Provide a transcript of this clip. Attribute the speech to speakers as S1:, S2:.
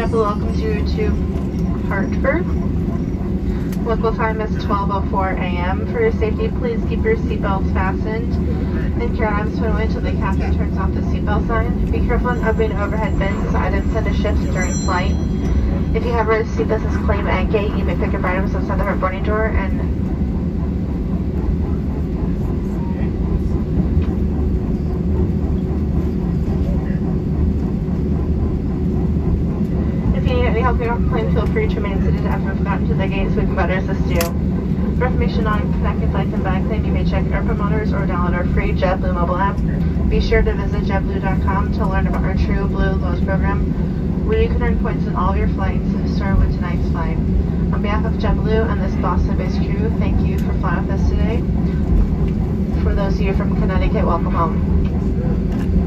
S1: JetBlue welcomes you to Hartford. Local time is 12:04 a.m. For your safety, please keep your seatbelts fastened and carry on swiftly until the captain turns off the seatbelt sign. Be careful in opening overhead bins as items tend to shift during flight. If you have a receipt that says claim at gate, you may pick up items outside the hard boarding door and help you off the plane, feel free to remain seated after we've gotten to the gate so we can better assist you. For information on connecting flights and bag claim, you may check airport monitors or download our free JetBlue mobile app. Be sure to visit JetBlue.com to learn about our True Blue Lows program, where you can earn points on all your flights, starting with tonight's flight. On behalf of JetBlue and this Boston-based crew, thank you for flying with us today. For those of you from Connecticut, welcome home.